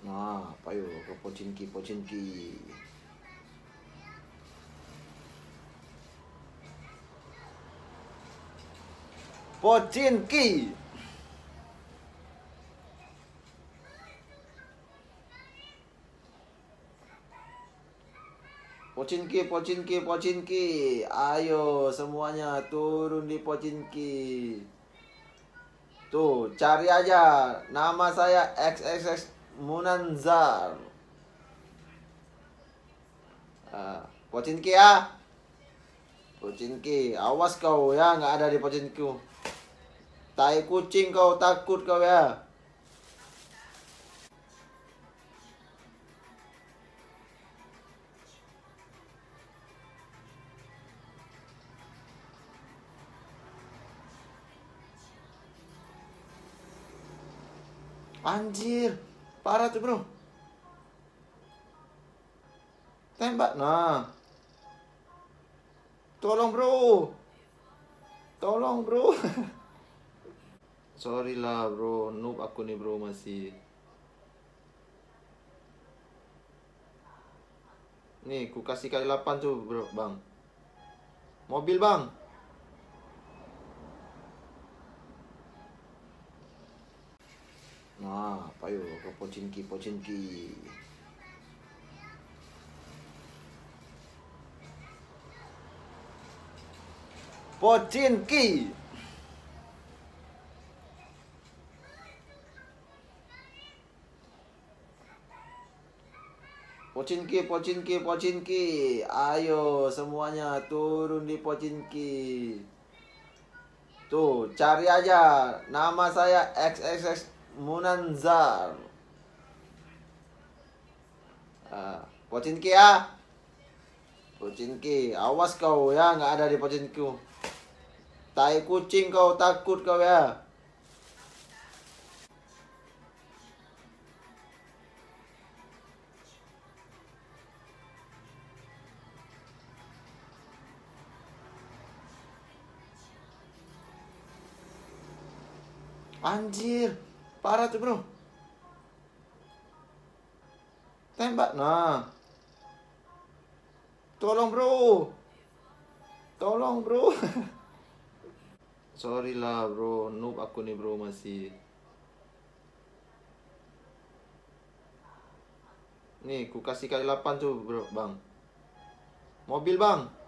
Nah, payo ke Pochinki, Pochinki. Pochinki. Pochinki, Pochinki, Pochinki. Ayo semuanya turun di Pochinki. Tuh, cari aja. Nama saya XXX Munanzar. Pochinki ya. Pochinki, awas kau ya, nggak ada di Pochinki. Tai kucing kau, takut kau ya. Anjir, parah tuh bro. Tembak, nah. Tolong bro. Tolong bro. Sorry lah bro, noob aku nih bro masih. Nih, ku kasih kali 8 tuh bro, bang. Mobil bang. Nah, payo ke Pochinki, Pochinki. Pochinki. Pochinki, Pochinki, Pochinki. Ayo semuanya turun di Pochinki. Tuh, cari aja. Nama saya XXX Munanzar. Pochinki ya. Pochinki, awas kau ya, nggak ada di Pochinki. Tai kucing kau, takut kau ya. Anjir, parah tuh bro. Tembak, nah. Tolong bro. Tolong bro. Sorry lah bro, noob aku nih bro masih. Nih, ku kasih kali 8 tuh bro, bang. Mobil bang.